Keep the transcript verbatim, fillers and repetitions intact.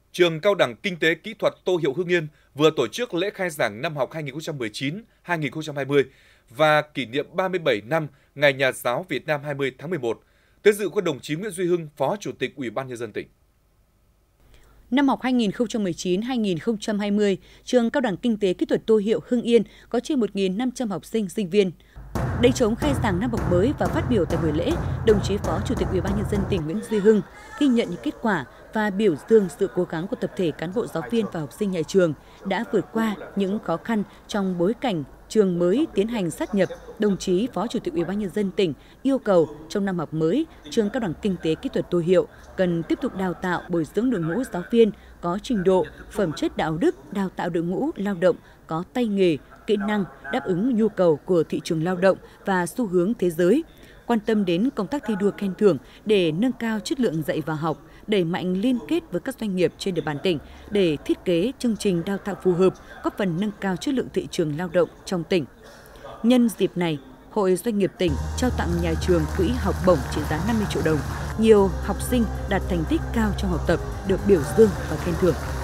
Trường Cao đẳng Kinh tế Kỹ thuật Tô Hiệu Hưng Yên vừa tổ chức lễ khai giảng năm học hai nghìn không trăm mười chín hai nghìn không trăm hai mươi và kỷ niệm ba mươi bảy năm Ngày Nhà giáo Việt Nam hai mươi tháng mười một. Tới dự có đồng chí Nguyễn Duy Hưng, Phó Chủ tịch Ủy ban Nhân dân tỉnh. Năm học hai nghìn không trăm mười chín hai nghìn không trăm hai mươi, Trường Cao đẳng Kinh tế Kỹ thuật Tô Hiệu Hưng Yên có trên một nghìn năm trăm học sinh, sinh viên. Đánh trống khai giảng năm học mới và phát biểu tại buổi lễ, đồng chí Phó Chủ tịch Ủy ban Nhân dân tỉnh Nguyễn Duy Hưng ghi nhận những kết quả và biểu dương sự cố gắng của tập thể cán bộ giáo viên và học sinh nhà trường đã vượt qua những khó khăn trong bối cảnh trường mới tiến hành sát nhập. Đồng chí Phó Chủ tịch Ủy ban Nhân dân tỉnh yêu cầu trong năm học mới, Trường Cao đẳng Kinh tế Kỹ thuật Tô Hiệu cần tiếp tục đào tạo bồi dưỡng đội ngũ giáo viên có trình độ, phẩm chất đạo đức, đào tạo đội ngũ lao động có tay nghề, kỹ năng đáp ứng nhu cầu của thị trường lao động và xu hướng thế giới, quan tâm đến công tác thi đua khen thưởng để nâng cao chất lượng dạy và học, đẩy mạnh liên kết với các doanh nghiệp trên địa bàn tỉnh để thiết kế chương trình đào tạo phù hợp, góp phần nâng cao chất lượng thị trường lao động trong tỉnh. Nhân dịp này, Hội Doanh nghiệp tỉnh trao tặng nhà trường quỹ học bổng trị giá năm mươi triệu đồng. Nhiều học sinh đạt thành tích cao trong học tập được biểu dương và khen thưởng.